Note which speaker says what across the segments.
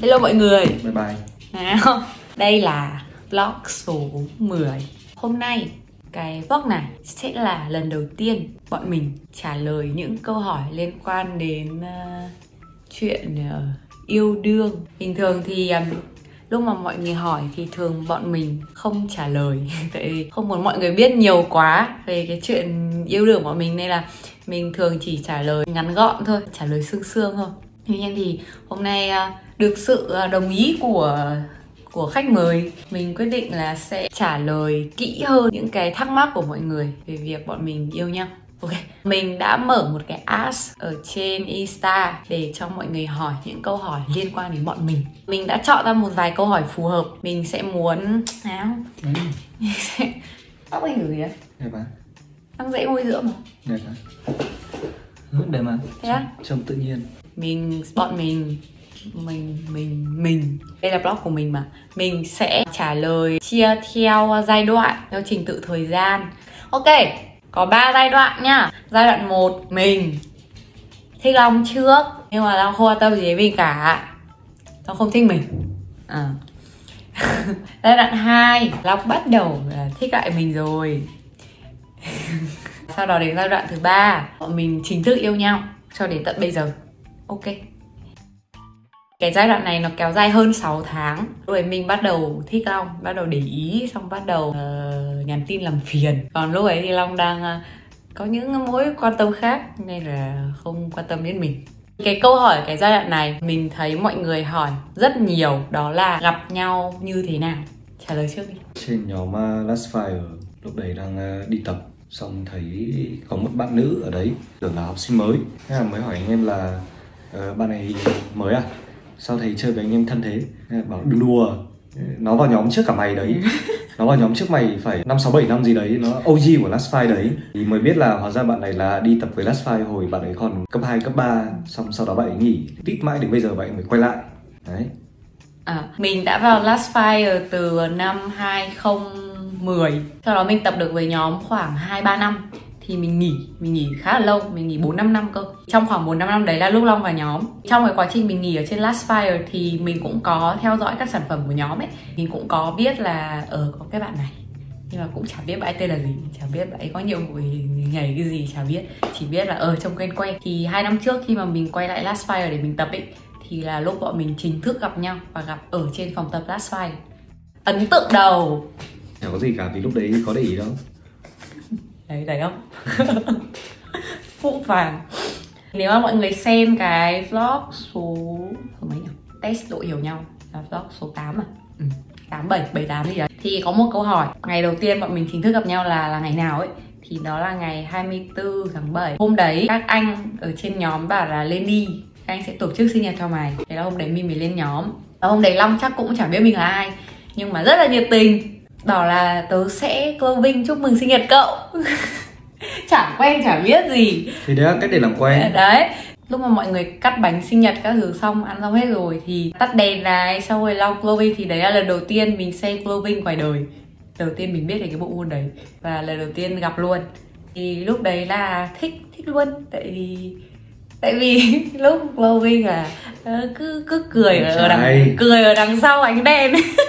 Speaker 1: Hello mọi người.
Speaker 2: Bye bye.
Speaker 1: Nào, đây là vlog số 10. Hôm nay cái vlog này sẽ là lần đầu tiên bọn mình trả lời những câu hỏi liên quan đến chuyện yêu đương. Bình thường thì lúc mà mọi người hỏi thì thường bọn mình không trả lời tại vì không muốn mọi người biết nhiều quá về cái chuyện yêu đương của bọn mình, nên là mình thường chỉ trả lời ngắn gọn thôi, trả lời sương sương thôi. Tuy nhiên thì hôm nay được sự đồng ý của khách mời, mình quyết định là sẽ trả lời kỹ hơn những cái thắc mắc của mọi người về việc bọn mình yêu nhau. Ok, mình đã mở một cái ask ở trên Insta để cho mọi người hỏi những câu hỏi liên quan đến bọn mình. Mình đã chọn ra một vài câu hỏi phù hợp. Mình sẽ muốn mình sẽ tóc anh kiểu gì đấy?
Speaker 2: Đẹp à?
Speaker 1: Đang dễ môi dưỡng mà.
Speaker 2: Đẹp à? Rất đẹp mà.
Speaker 1: Thế á?
Speaker 2: Trông tự nhiên.
Speaker 1: Bọn mình đây là blog của mình mà. Mình sẽ trả lời chia theo giai đoạn, theo trình tự thời gian. Ok, có 3 giai đoạn nhá. Giai đoạn 1, mình thích Long trước nhưng mà Long không quan tâm gì đến mình cả, Long không thích mình. Giai đoạn 2, Long bắt đầu thích lại mình rồi. Sau đó đến giai đoạn thứ 3, bọn mình chính thức yêu nhau cho đến tận bây giờ. Ok. Cái giai đoạn này nó kéo dài hơn 6 tháng. Rồi mình bắt đầu thích Long, bắt đầu để ý, xong bắt đầu nhắn tin làm phiền. Còn lúc ấy thì Long đang có những mối quan tâm khác nên là không quan tâm đến mình. Cái câu hỏi cái giai đoạn này mình thấy mọi người hỏi rất nhiều, đó là gặp nhau như thế nào. Trả lời trước đi.
Speaker 2: Trên nhóm Last Fire lúc đấy đang đi tập, xong thấy có một bạn nữ ở đấy, tưởng là học sinh mới. Thế là mới hỏi anh em là bạn này mới à? Sao thầy chơi với anh em thân thế? Bảo đừng đùa, nó vào nhóm trước cả mày đấy. Nó vào nhóm trước mày phải 5, 6, 7 năm gì đấy. Nó OG của Last Fight đấy. Thì mới biết là hóa ra bạn này là đi tập với Last Fight hồi bạn ấy còn cấp 2, cấp 3. Xong sau đó bạn ấy nghỉ, tít mãi đến bây giờ bạn ấy mới quay lại. Đấy.
Speaker 1: Mình đã vào Last Fire từ năm 2010. Sau đó mình tập được với nhóm khoảng 2-3 năm thì mình nghỉ khá là lâu, mình nghỉ 4-5 năm cơ. Trong khoảng 4-5 năm đấy là lúc Long vào nhóm. Trong cái quá trình mình nghỉ ở trên Last Fire thì mình cũng có theo dõi các sản phẩm của nhóm ấy. Mình cũng có biết là có cái bạn này, nhưng mà cũng chả biết bạn ấy tên là gì, chả biết bạn ấy có nhiệm vụ nhảy cái gì, chả biết. Chỉ biết là trông quen quen. Thì 2 năm trước khi mà mình quay lại Last Fire để mình tập ấy, thì là lúc bọn mình chính thức gặp nhau và gặp ở trên phòng tập Last Fire. Ấn tượng đầu
Speaker 2: Chả có gì cả vì lúc đấy có để ý đâu.
Speaker 1: Đấy, thấy không? Phũ phàng. Nếu mà mọi người xem cái vlog số mấy nhỉ? Test độ hiểu nhau là vlog số 8 à? 8 gì đấy. Thì có một câu hỏi, ngày đầu tiên bọn mình chính thức gặp nhau là ngày nào ấy? Thì đó là ngày 24 tháng 7. Hôm đấy các anh ở trên nhóm bảo là lên đi, các anh sẽ tổ chức sinh nhật cho mày. Thế là hôm đấy mình mới lên nhóm. Và hôm đấy Long chắc cũng chả biết mình là ai, nhưng mà rất là nhiệt tình, bảo là tớ sẽ cloving chúc mừng sinh nhật cậu. Chẳng quen chả biết gì.
Speaker 2: Thì đấy là cách để làm quen.
Speaker 1: Đấy, lúc mà mọi người cắt bánh sinh nhật các thứ xong, ăn xong hết rồi thì tắt đèn này, xong rồi Long cloving. Thì đấy là lần đầu tiên mình xem cloving ngoài đời. Đầu tiên mình biết về cái bộ môn đấy và lần đầu tiên gặp luôn. Thì lúc đấy là thích luôn. Tại vì lúc cloving là cứ cười ở đằng sau ánh đèn.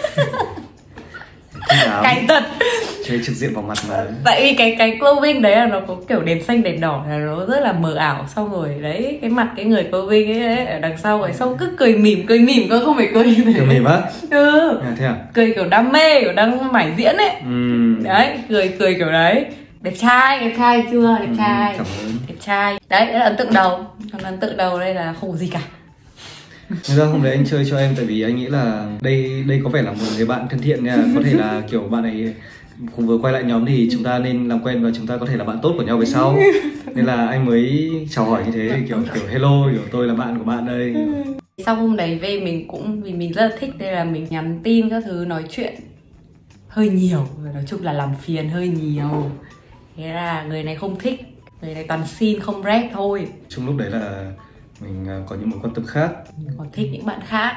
Speaker 1: Cảnh thật.
Speaker 2: Chơi trực diện vào mặt mà.
Speaker 1: Tại vì cái cloving đấy là nó có kiểu đèn xanh đèn đỏ, là nó rất là mờ ảo. Xong rồi đấy, cái mặt cái người cloving ấy ở đằng sau rồi, xong cứ cười mỉm cơ, không phải cười như thế.
Speaker 2: Cười mỉm á? Thế à?
Speaker 1: Cười kiểu đam mê, kiểu đang mải diễn ấy. Đấy, cười kiểu đấy. Đẹp trai chưa? Đẹp trai.
Speaker 2: Cảm ơn.
Speaker 1: Đẹp trai. Đấy là ấn tượng đầu. Còn ấn tượng đầu đây là không có gì cả.
Speaker 2: Thực ra hôm đấy anh chơi cho em tại vì anh nghĩ là đây có vẻ là một người bạn thân thiện nha. Có thể là kiểu bạn ấy cùng vừa quay lại nhóm thì chúng ta nên làm quen và chúng ta có thể là bạn tốt của nhau về sau. Nên là anh mới chào hỏi như thế, kiểu hello, kiểu tôi là bạn của bạn đây.
Speaker 1: Sau hôm đấy về mình cũng, vì mình rất là thích, nên là mình nhắn tin các thứ, nói chuyện hơi nhiều, nói chung là làm phiền hơi nhiều. Thế là người này không thích, người này toàn xin không rep thôi.
Speaker 2: Trong lúc đấy là mình có những mối quan tâm khác,
Speaker 1: còn thích những bạn khác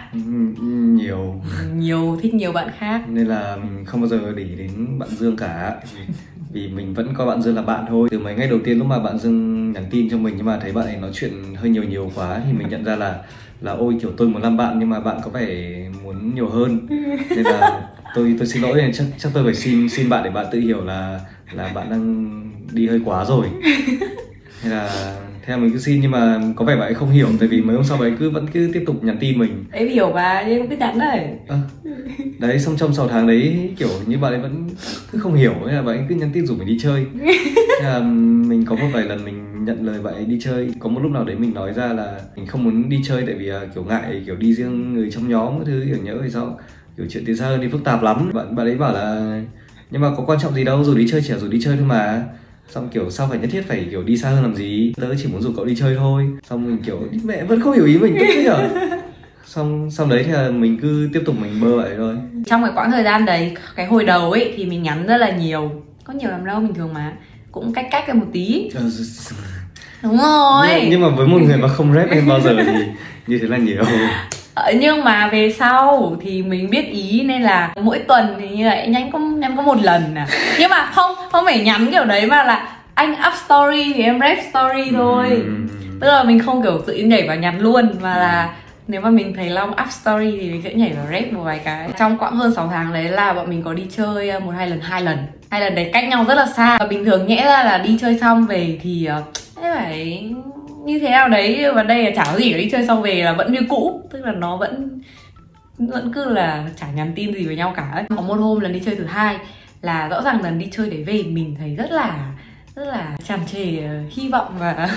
Speaker 1: thích nhiều bạn khác,
Speaker 2: nên là mình không bao giờ để ý đến bạn Dương cả. Vì mình vẫn coi bạn Dương là bạn thôi. Từ mấy ngày đầu tiên lúc mà bạn Dương nhắn tin cho mình nhưng mà thấy bạn ấy nói chuyện hơi nhiều quá thì mình nhận ra là là ôi kiểu tôi muốn làm bạn nhưng mà bạn có vẻ muốn nhiều hơn, nên là tôi xin lỗi, nên chắc tôi phải xin bạn để bạn tự hiểu là bạn đang đi hơi quá rồi. Thế là mình cứ xin, nhưng mà có vẻ bạn ấy không hiểu, tại vì mấy hôm sau bạn ấy vẫn cứ tiếp tục nhắn tin mình.
Speaker 1: Em hiểu mà, em cứ nhắn đấy.
Speaker 2: Đấy, xong trong 6 tháng đấy kiểu như bạn ấy vẫn cứ không hiểu, nên là bạn ấy cứ nhắn tin rủ mình đi chơi. Thế là mình có một vài lần mình nhận lời bạn ấy đi chơi. Có một lúc nào đấy mình nói ra là mình không muốn đi chơi tại vì kiểu ngại kiểu đi riêng người trong nhóm cái thứ, kiểu nhớ thì sao kiểu chuyện tiến xa hơn thì phức tạp lắm. Bạn ấy bảo là nhưng mà có quan trọng gì đâu, rủ đi chơi chỉ là rủ đi chơi thôi mà. Xong kiểu sao phải nhất thiết phải kiểu đi xa hơn làm gì, tớ chỉ muốn rủ cậu đi chơi thôi. Xong mình kiểu mẹ vẫn không hiểu ý mình, tức thế nhở. Xong đấy thì là mình cứ tiếp tục mình bơ vậy thôi.
Speaker 1: Trong cái quãng thời gian đấy, cái hồi đầu ấy thì mình nhắn rất là nhiều. Có nhiều lắm đâu, bình thường mà. Cũng cách ra một tí. Đúng rồi.
Speaker 2: Nhưng mà với một người mà không rep em bao giờ thì như thế là nhiều.
Speaker 1: Nhưng mà về sau thì mình biết ý, nên là mỗi tuần thì như vậy em có một lần à. Nhưng mà không phải nhắn kiểu đấy, mà là anh up story thì em rep story thôi. Tức là mình không kiểu tự nhảy vào nhắn luôn, mà là nếu mà mình thấy Long up story thì mình sẽ nhảy vào rep một vài cái. Trong quãng hơn 6 tháng đấy là bọn mình có đi chơi hai lần đấy cách nhau rất là xa. Và bình thường nhẽ ra là đi chơi xong về thì phải như thế nào đấy, và đây là chả có gì, đi chơi xong về là vẫn như cũ, tức là nó vẫn cứ là chả nhắn tin gì với nhau cả ấy. Có một hôm lần đi chơi thứ hai là rõ ràng lần đi chơi đấy về mình thấy rất là tràn trề hy vọng và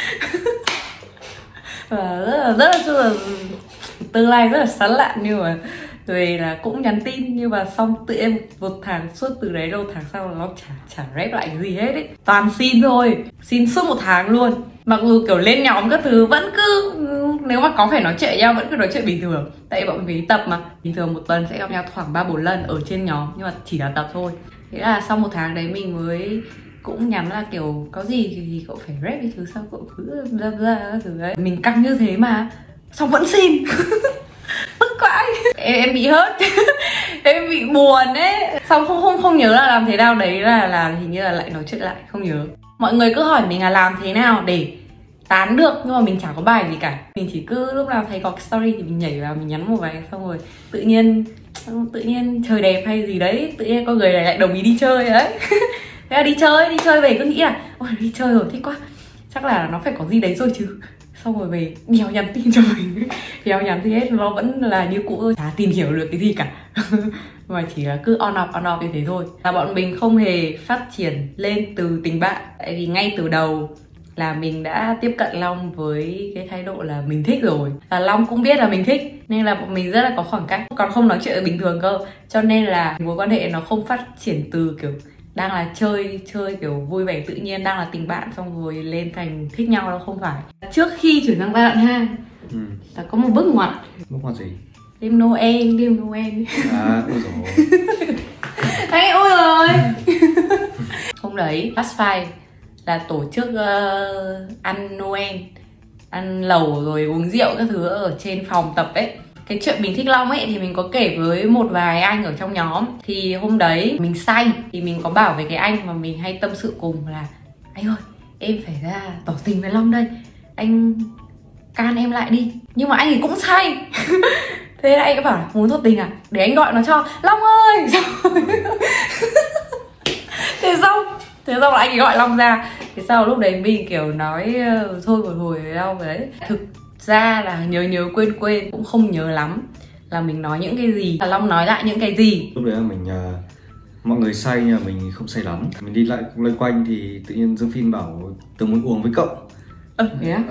Speaker 1: và rất là tương lai rất là sáng lạn, nhưng mà về là cũng nhắn tin, nhưng mà xong tự em một tháng suốt từ đấy đâu tháng sau là nó chả rep lại cái gì hết ấy, toàn xin thôi, xin suốt một tháng luôn. Mặc dù kiểu lên nhóm các thứ vẫn cứ, nếu mà có phải nói chuyện với nhau vẫn cứ nói chuyện bình thường, tại bọn mình tập mà, bình thường một tuần sẽ gặp nhau khoảng 3-4 lần ở trên nhóm, nhưng mà chỉ là tập thôi. Thế là sau một tháng đấy mình mới cũng nhắn là kiểu có gì thì cậu phải rep cái thứ, sao cậu cứ ra các thứ đấy. Mình căng như thế mà xong vẫn xin. Tức quãi. Em bị hớt. Em bị buồn ấy. Xong không nhớ là làm thế nào đấy, là hình như là lại nói chuyện lại, không nhớ. Mọi người cứ hỏi mình là làm thế nào để tán được, nhưng mà mình chả có bài gì cả. Mình chỉ cứ lúc nào thấy có cái story thì mình nhảy vào, mình nhắn một vài, xong rồi tự nhiên trời đẹp hay gì đấy, tự nhiên con người này lại đồng ý đi chơi đấy. Thế là đi chơi về cứ nghĩ là ôi đi chơi rồi thích quá, chắc là nó phải có gì đấy rồi chứ. Xong rồi về đèo nhắn tin cho mình. Đèo nhắn thì hết, nó vẫn là như cũ thôi, chả tìm hiểu được cái gì cả. Mà chỉ là cứ on off như thế thôi. Là bọn mình không hề phát triển lên từ tình bạn. Tại vì ngay từ đầu là mình đã tiếp cận Long với cái thái độ là mình thích rồi, và Long cũng biết là mình thích, nên là bọn mình rất là có khoảng cách, còn không nói chuyện bình thường cơ. Cho nên là mối quan hệ nó không phát triển từ kiểu đang là chơi kiểu vui vẻ tự nhiên, đang là tình bạn xong rồi lên thành thích nhau, đâu không phải. Trước khi chuyển sang giai đoạn 2 là có một bước ngoặt.
Speaker 2: Bước ngoặt gì?
Speaker 1: Đêm Noel.
Speaker 2: À, ôi dồi.
Speaker 1: Đấy, ôi rồi. Hôm đấy Last Five là tổ chức ăn Noel, ăn lẩu rồi uống rượu các thứ ở trên phòng tập ấy. Cái chuyện mình thích Long ấy thì mình có kể với một vài anh ở trong nhóm. Thì hôm đấy mình say thì mình có bảo với cái anh mà mình hay tâm sự cùng là anh ơi, em phải ra tỏ tình với Long đây, anh can em lại đi. Nhưng mà anh ấy cũng say. Thế là anh ấy bảo là muốn tỏ tình à, để anh gọi nó cho. Long ơi. Thế xong là anh ấy gọi Long ra. Thế sau lúc đấy mình kiểu nói thôi một hồi với Long đấy. Thực ra là nhớ quên cũng không nhớ lắm là mình nói những cái gì, là Long nói lại những cái gì.
Speaker 2: Lúc đấy là mình mọi người say nhưng mà mình không say lắm. Mình đi lại loanh quanh thì tự nhiên Dương Phin bảo tớ muốn uống với cậu.
Speaker 1: Thế á?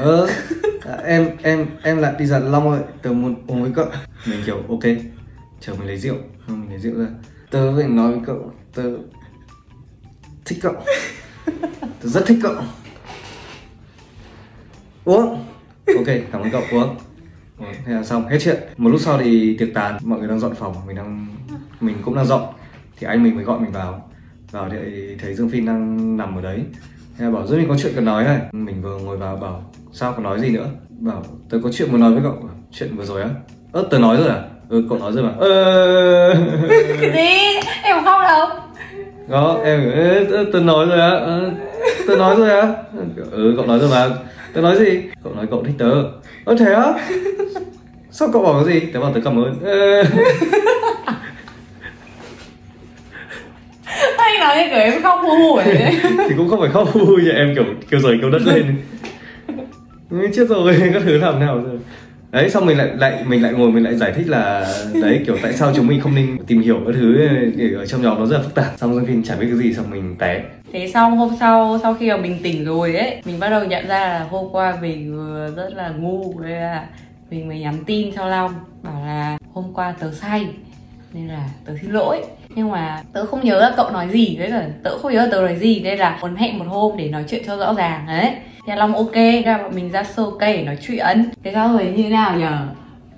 Speaker 2: Em lại đi dặn Long ơi, tớ muốn uống với cậu. Mình kiểu ok, chờ mình lấy rượu. Mình lấy rượu ra, tớ phải nói với cậu, tớ thích cậu. Tớ rất thích cậu. Uống. Ok, cảm ơn cậu, uống. Thế là xong, hết chuyện. Một lúc sau thì tiệc tàn, mọi người đang dọn phòng, mình cũng đang dọn. Thì anh mình mới gọi mình vào thì thấy Dương Phin đang nằm ở đấy. Thế là bảo Dương Phin có chuyện cần nói này. Mình vừa ngồi vào bảo sao còn nói gì nữa. Bảo tớ có chuyện muốn nói với cậu. Chuyện vừa rồi á? Tớ nói rồi à? Cậu nói rồi mà.
Speaker 1: Cái gì? Em không đâu.
Speaker 2: Đó, em tớ nói rồi á. Tớ nói rồi á. Cậu nói rồi mà. Tớ nói gì? Cậu nói cậu thích tớ. Ơ thế á? Sao cậu bảo cái gì? Tớ bảo tớ cảm ơn.
Speaker 1: Anh nói như kiểu em khóc hu hu ấy.
Speaker 2: Thì cũng không phải khóc vui như em kiểu rời kiểu đất lên. Chết rồi, các thứ làm nào rồi. Đấy, xong mình lại ngồi mình lại giải thích là đấy kiểu tại sao chúng mình không nên tìm hiểu các thứ ở trong nhóm nó rất là phức tạp. Xong Dương Phin chả biết cái gì xong mình té.
Speaker 1: Thế xong hôm sau khi mà mình tỉnh rồi ấy, mình bắt đầu nhận ra là hôm qua mình rất là ngu. Đây là mình mới nhắn tin cho Long bảo là hôm qua tớ say nên là tớ xin lỗi, nhưng mà tớ không nhớ là cậu nói gì, với cả tớ không nhớ là tớ nói gì, nên là muốn hẹn một hôm để nói chuyện cho rõ ràng đấy. Thì Long ok, ra bọn mình ra sơ cây để nói chuyện. Thế sao rồi như thế nào nhở?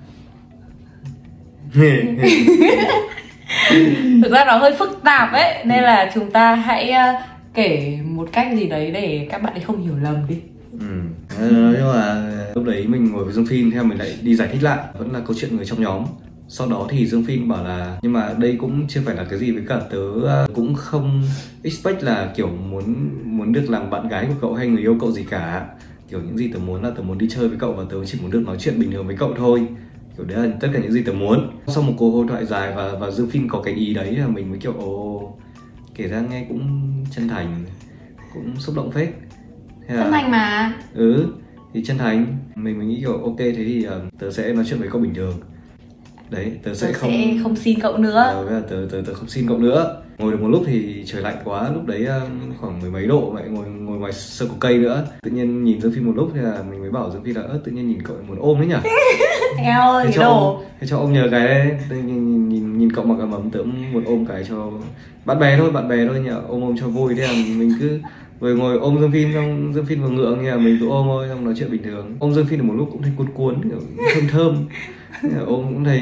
Speaker 1: Thực ra nó hơi phức tạp ấy, nên là chúng ta hãy kể một cách gì đấy để các bạn ấy không hiểu lầm đi.
Speaker 2: Nhưng mà lúc đấy mình ngồi với Dương Phin, theo mình lại đi giải thích lại vẫn là câu chuyện người trong nhóm. Sau đó thì Dương Phin bảo là nhưng mà đây cũng chưa phải là cái gì, với cả tớ cũng không expect là kiểu muốn được làm bạn gái của cậu hay người yêu cậu gì cả. Kiểu những gì tớ muốn là tớ muốn đi chơi với cậu và tớ chỉ muốn được nói chuyện bình thường với cậu thôi. Kiểu đấy là tất cả những gì tớ muốn. Sau một cuộc hội thoại dài và Dương Phin có cái ý đấy là mình mới kiểu kể ra nghe cũng chân thành, cũng xúc động phết.
Speaker 1: Chân thành mà.
Speaker 2: Thì chân thành. Mình nghĩ kiểu ok thế thì tớ sẽ nói chuyện với cậu bình thường. Đấy, tớ sẽ
Speaker 1: không xin cậu nữa.
Speaker 2: Tớ không xin cậu nữa. Ngồi được một lúc thì trời lạnh quá, lúc đấy khoảng mười mấy độ, lại ngồi ngoài sân có cây nữa. Tự nhiên nhìn Dương Phin một lúc thì là mình mới bảo Dương Phin là tự nhiên nhìn cậu muốn ôm đấy nhỉ.
Speaker 1: Eo ơi, cái đồ.
Speaker 2: Thế cho ôm nhờ cái đấy. Nhìn cậu mặc ấm ấm tớ muốn ôm cái cho bạn bè thôi nhỉ, ôm cho vui. Thế là mình cứ vừa ngồi ôm Dương Phin, xong Dương Phin vừa ngượng như là mình cứ ôm thôi, xong nói chuyện bình thường. Ôm Dương Phin được một lúc cũng thấy cuốn kiểu thơm. Ôm cũng thấy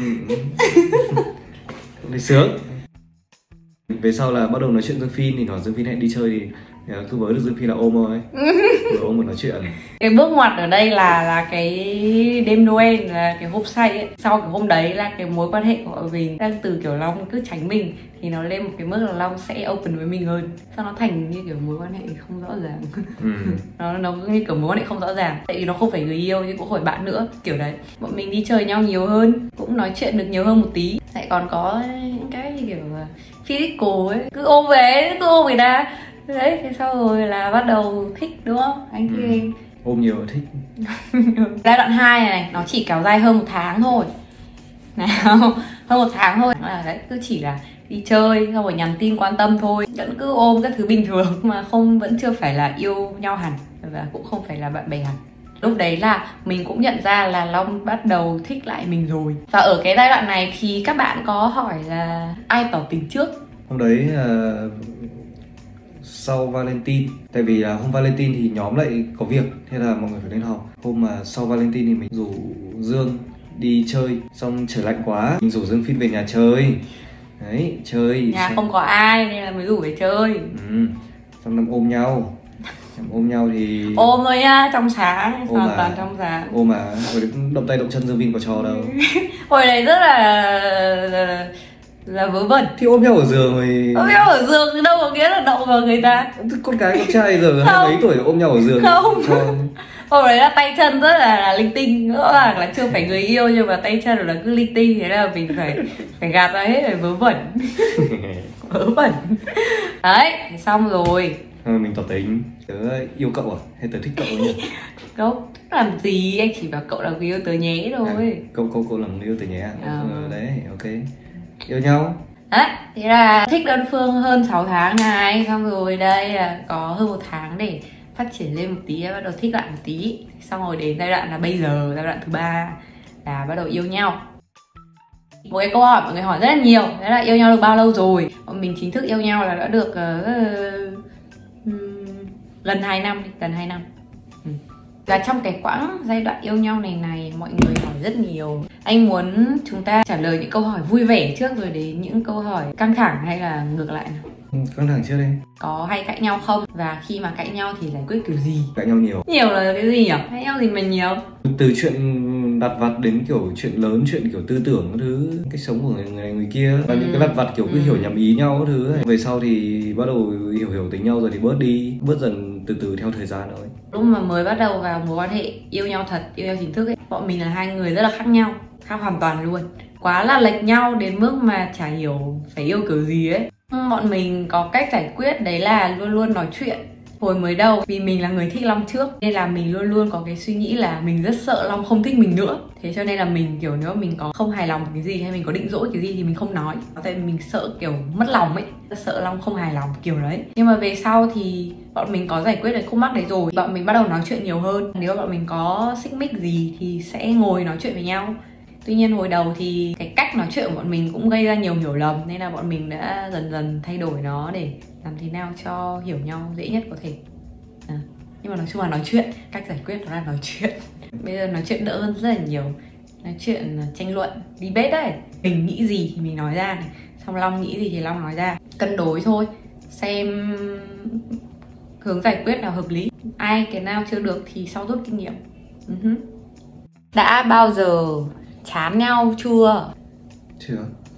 Speaker 2: cũng thấy sướng. Về sau là bắt đầu nói chuyện Dương Phin, thì nói Dương Phin hẹn đi chơi thì cứ với được Dương Phin là ôm thôi. Vừa ôm vừa nói chuyện.
Speaker 1: Cái bước ngoặt ở đây là cái đêm Noel, là cái hôm say ấy. Sau cái hôm đấy là cái mối quan hệ của mình đang từ kiểu Long cứ tránh mình thì nó lên một cái mức là Long sẽ open với mình hơn. Sau nó thành như kiểu mối quan hệ không rõ ràng. Nó như kiểu mối quan hệ không rõ ràng, tại vì nó không phải người yêu nhưng cũng không phải bạn nữa, kiểu đấy. Bọn mình đi chơi nhau nhiều hơn, cũng nói chuyện được nhiều hơn một tí. Lại còn có những cái như kiểu physical ấy, cứ ôm người ta. Đấy, thế sau rồi là bắt đầu thích đúng không? Anh thích em.
Speaker 2: Ôm nhiều thích.
Speaker 1: Giai đoạn 2 này nó chỉ kéo dài hơn 1 tháng thôi. Nào, hơn 1 tháng thôi. Là đấy, cứ chỉ là đi chơi, xong rồi nhắn tin quan tâm thôi. Vẫn cứ ôm các thứ bình thường mà vẫn chưa phải là yêu nhau hẳn. Và cũng không phải là bạn bè hẳn. Lúc đấy là mình cũng nhận ra là Long bắt đầu thích lại mình rồi. Và ở cái giai đoạn này thì các bạn có hỏi là ai tỏ tình trước?
Speaker 2: Hôm đấy sau Valentine, tại vì hôm Valentine thì nhóm lại có việc, thế là mọi người phải lên họp. Hôm mà sau Valentine thì mình rủ Dương đi chơi, xong trời lạnh quá mình rủ Dương Phin về nhà chơi. Đấy, chơi
Speaker 1: nhà không có ai nên là mới rủ về chơi.
Speaker 2: Xong nằm ôm nhau thì
Speaker 1: ôm thôi nhá, trong sáng, hoàn toàn trong sáng.
Speaker 2: Ôm mà hồi đấy động tay động chân Dương Phin có cho đâu.
Speaker 1: Hồi đấy rất là vớ vẩn.
Speaker 2: Thì ôm nhau ở giường rồi.
Speaker 1: Ôm nhau ở giường đâu có nghĩa là động vào người ta.
Speaker 2: Con gái con trai giờ hai mấy tuổi ôm nhau ở giường.
Speaker 1: Không. Hồi đấy là tay chân rất là linh tinh, rõ ràng là chưa phải người yêu nhưng mà tay chân là cứ linh tinh, thế là mình phải gạt ra hết, phải vớ vẩn. Vớ vẩn. Đấy, xong rồi
Speaker 2: mình tỏ tình. Tớ yêu cậu à? Hay tớ thích cậu nhỉ?
Speaker 1: Cậu làm gì, anh chỉ bảo cậu là người yêu tớ nhé thôi.
Speaker 2: Cậu là người yêu tớ nhé à? Đấy, ok. Yêu nhau.
Speaker 1: Đấy, thế là thích đơn phương hơn 6 tháng này. Xong rồi đây là có hơn 1 tháng để phát triển lên một tí, bắt đầu thích lại một tí. Xong rồi đến giai đoạn là bây giờ, giai đoạn thứ 3 là bắt đầu yêu nhau. Một cái câu hỏi mọi người hỏi rất là nhiều, đấy là yêu nhau được bao lâu rồi? Bọn mình chính thức yêu nhau là đã được gần 2 năm. Và trong cái quãng giai đoạn yêu nhau này mọi người hỏi rất nhiều. Anh muốn chúng ta trả lời những câu hỏi vui vẻ trước rồi đến những câu hỏi căng thẳng, hay là ngược lại nào?
Speaker 2: Căng thẳng trước đi.
Speaker 1: Có hay cãi nhau không? Và khi mà cãi nhau thì giải quyết kiểu gì?
Speaker 2: Cãi nhau nhiều.
Speaker 1: Nhiều là cái gì nhỉ? Cãi nhau gì mà nhiều?
Speaker 2: Từ chuyện lặt vặt đến kiểu chuyện lớn, chuyện kiểu tư tưởng các thứ, cách sống của người này người kia. Và những cái lặt vặt kiểu cứ hiểu nhầm ý nhau các thứ. Về sau thì bắt đầu hiểu tính nhau rồi thì bớt dần từ từ theo thời gian thôi.
Speaker 1: Lúc mà mới bắt đầu vào mối quan hệ yêu nhau thật, yêu nhau chính thức ấy, bọn mình là hai người rất là khác nhau, khác hoàn toàn luôn, quá là lệch nhau đến mức mà chả hiểu phải yêu kiểu gì ấy. Bọn mình có cách giải quyết đấy là luôn luôn nói chuyện. Hồi mới đầu vì mình là người thích Long trước nên là mình luôn luôn có cái suy nghĩ là mình rất sợ Long không thích mình nữa. Thế cho nên là mình kiểu nếu mà mình có không hài lòng cái gì hay mình có định dỗi cái gì thì mình không nói. Tại vì mình sợ kiểu mất lòng ấy, sợ Long không hài lòng kiểu đấy. Nhưng mà về sau thì bọn mình có giải quyết được khúc mắc đấy rồi. Bọn mình bắt đầu nói chuyện nhiều hơn. Nếu bọn mình có xích mích gì thì sẽ ngồi nói chuyện với nhau. Tuy nhiên hồi đầu thì cái cách nói chuyện của bọn mình cũng gây ra nhiều hiểu lầm, nên là bọn mình đã dần dần thay đổi nó để làm thế nào cho hiểu nhau dễ nhất có thể. Nhưng mà nói chung là nói chuyện, cách giải quyết đó là nói chuyện. Bây giờ nói chuyện đỡ hơn rất là nhiều. Nói chuyện tranh luận, debate đấy. Mình nghĩ gì thì mình nói ra này, xong Long nghĩ gì thì Long nói ra. Cân đối thôi, xem hướng giải quyết nào hợp lý. Ai cái nào chưa được thì sau rút kinh nghiệm. Đã bao giờ chán nhau chưa?
Speaker 2: Chưa.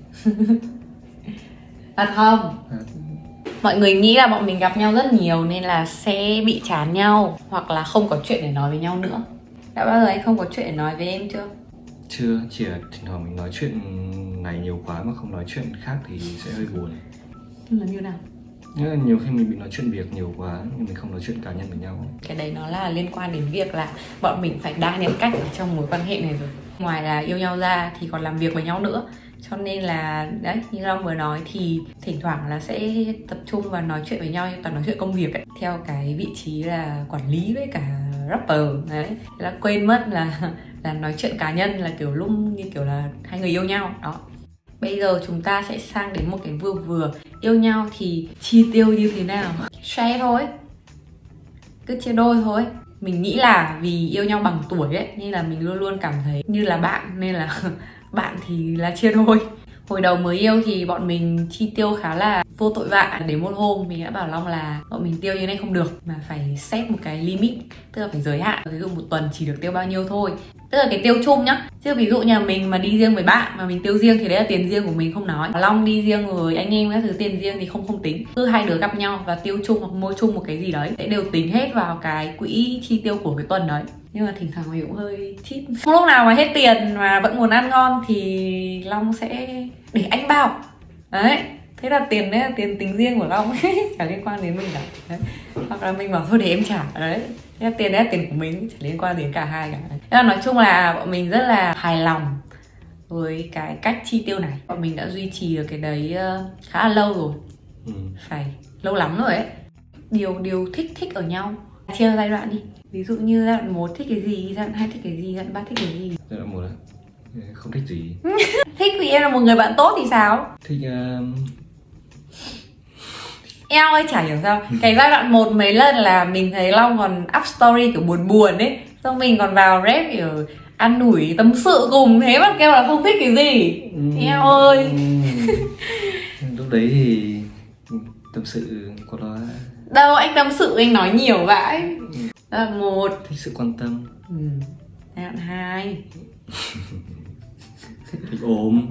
Speaker 1: Thật không? Mọi người nghĩ là bọn mình gặp nhau rất nhiều nên là sẽ bị chán nhau hoặc là không có chuyện để nói với nhau nữa. Đã bao giờ anh không có chuyện để nói với em chưa?
Speaker 2: Chưa, chỉ là thỉnh thoảng mình nói chuyện này nhiều quá mà không nói chuyện khác thì sẽ hơi buồn.
Speaker 1: Là như nào?
Speaker 2: Nghĩa là nhiều khi mình bị nói chuyện việc nhiều quá nhưng mình không nói chuyện cá nhân với nhau.
Speaker 1: Cái đấy nó là liên quan đến việc là bọn mình phải đa nhân cách ở trong mối quan hệ này rồi. Ngoài là yêu nhau ra thì còn làm việc với nhau nữa. Cho nên là đấy, như Long vừa nói thì thỉnh thoảng là sẽ tập trung vào nói chuyện với nhau, toàn nói chuyện công việc ấy, theo cái vị trí là quản lý với cả rapper đấy. Thế là quên mất là nói chuyện cá nhân là kiểu lúc như kiểu là hai người yêu nhau đó. Bây giờ chúng ta sẽ sang đến một cái vừa vừa. Yêu nhau thì chi tiêu như thế nào? Share thôi, cứ chia đôi thôi. Mình nghĩ là vì yêu nhau bằng tuổi ấy nên là mình luôn luôn cảm thấy như là bạn, nên là bạn thì là chia đôi. Hồi đầu mới yêu thì bọn mình chi tiêu khá là vô tội vạ. Đến một hôm mình đã bảo Long là bọn mình tiêu như này không được, mà phải set một cái limit, tức là phải giới hạn. Ví dụ một tuần chỉ được tiêu bao nhiêu thôi, tức là cái tiêu chung nhá. Chứ ví dụ nhà mình mà đi riêng với bạn mà mình tiêu riêng thì đấy là tiền riêng của mình không nói. Long đi riêng rồi anh em các thứ tiền riêng thì không tính. Cứ hai đứa gặp nhau và tiêu chung hoặc mua chung một cái gì đấy sẽ đều tính hết vào cái quỹ chi tiêu của cái tuần đấy. Nhưng mà thỉnh thoảng mình cũng hơi cheat. Lúc nào mà hết tiền mà vẫn muốn ăn ngon thì Long sẽ để anh bao. Đấy, thế là tiền đấy là tiền tính riêng của Long. Chả liên quan đến mình cả đấy. Hoặc là mình bảo thôi để em trả. Đấy, thế là tiền đấy là tiền của mình, chả liên quan đến cả hai cả. Thế là nói chung là bọn mình rất là hài lòng với cái cách chi tiêu này. Bọn mình đã duy trì được cái đấy khá là lâu rồi. Phải lâu lắm rồi ấy. Điều thích ở nhau chia giai đoạn đi. Ví dụ như giai đoạn 1 thích cái gì, giai đoạn 2 thích cái gì, giai đoạn 3 thích cái gì.
Speaker 2: Giai đoạn 1 không thích gì.
Speaker 1: Thích vì em là một người bạn tốt thì sao?
Speaker 2: Thích
Speaker 1: Em ơi chả hiểu sao cái giai đoạn 1 mấy lần là mình thấy Long còn up story kiểu buồn buồn ấy, xong mình còn vào rep kiểu ăn ủi tâm sự cùng, thế mà kêu là không thích cái gì. Em ơi.
Speaker 2: Lúc đấy thì tâm sự có đó.
Speaker 1: Đâu anh tâm sự anh nói nhiều vậy. Giai đoạn 1
Speaker 2: thích sự quan tâm.
Speaker 1: Giai đoạn 2
Speaker 2: thích ôm.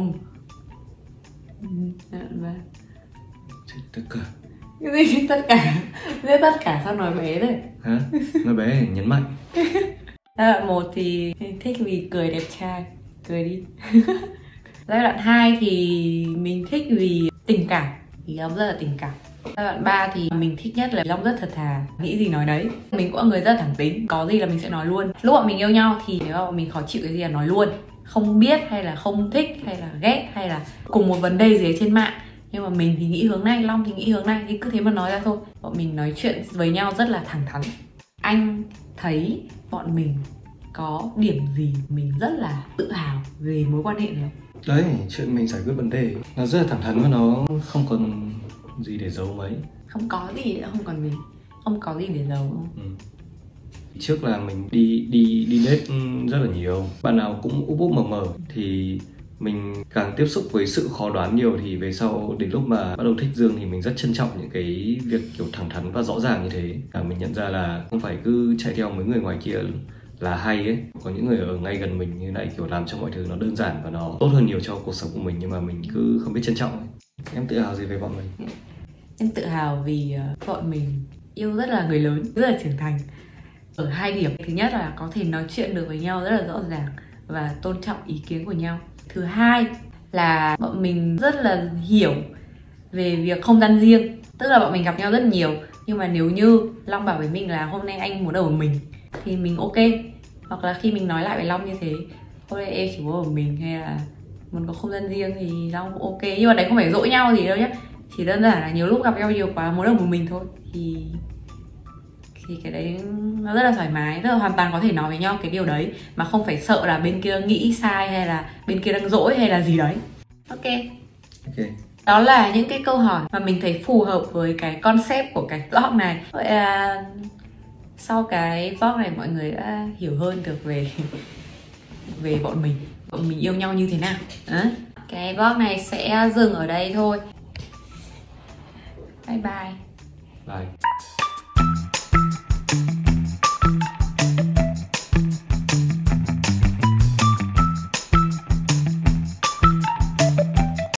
Speaker 1: Giai đoạn 3
Speaker 2: thích tất cả.
Speaker 1: cái gì tất cả? Thế tất cả sao nói bé đấy?
Speaker 2: Hả? Nói bé thì nhấn mạnh.
Speaker 1: Giai đoạn 1 thì thích vì cười đẹp trai, cười đi. Giai đoạn 2 thì mình thích vì tình cảm, vì Long rất là tình cảm. Giai đoạn 3 thì mình thích nhất là Long rất thật thà, nghĩ gì nói đấy. Mình cũng là người rất là thẳng tính, có gì là mình sẽ nói luôn. Lúc bọn mình yêu nhau thì nếu mà bọn mình khó chịu cái gì là nói luôn, không biết hay là không thích hay là ghét hay là cùng một vấn đề gì trên mạng, nhưng mà mình thì nghĩ hướng này, Long thì nghĩ hướng này, thì cứ thế mà nói ra thôi. Bọn mình nói chuyện với nhau rất là thẳng thắn. Anh thấy bọn mình có điểm gì mình rất là tự hào về mối quan hệ này?
Speaker 2: Đấy, chuyện mình giải quyết vấn đề nó rất là thẳng thắn và nó không còn gì để giấu mấy.
Speaker 1: Không có gì, không còn gì, không có gì để giấu.
Speaker 2: Trước là mình đi date rất là nhiều, bạn nào cũng úp úp mở mở, thì mình càng tiếp xúc với sự khó đoán nhiều thì về sau đến lúc mà bắt đầu thích Dương thì mình rất trân trọng những cái việc kiểu thẳng thắn và rõ ràng như thế. Mình nhận ra là không phải cứ chạy theo mấy người ngoài kia là hay ấy, có những người ở ngay gần mình như này kiểu làm cho mọi thứ nó đơn giản và nó tốt hơn nhiều cho cuộc sống của mình, nhưng mà mình cứ không biết trân trọng ấy. Em tự hào gì về bọn mình?
Speaker 1: Em tự hào vì bọn mình yêu rất là người lớn, rất là trưởng thành. Ở hai điểm, thứ nhất là có thể nói chuyện được với nhau rất là rõ ràng và tôn trọng ý kiến của nhau. Thứ hai là bọn mình rất là hiểu về việc không gian riêng. Tức là bọn mình gặp nhau rất nhiều, nhưng mà nếu như Long bảo với mình là hôm nay anh muốn ở một mình thì mình ok. Hoặc là khi mình nói lại với Long như thế, hôm nay em chỉ muốn ở một mình hay là muốn có không gian riêng thì Long cũng ok. Nhưng mà đấy không phải dỗi nhau gì đâu nhé, chỉ đơn giản là nhiều lúc gặp nhau nhiều quá muốn ở một mình thôi. Thì cái đấy nó rất là thoải mái, rất là hoàn toàn có thể nói với nhau cái điều đấy mà không phải sợ là bên kia nghĩ sai hay là bên kia đang dỗi hay là gì đấy. Ok. Đó là những cái câu hỏi mà mình thấy phù hợp với cái concept của cái vlog này. Vậy là sau cái vlog này mọi người đã hiểu hơn được về bọn mình yêu nhau như thế nào. Cái vlog này sẽ dừng ở đây thôi. Bye bye.
Speaker 2: Bye.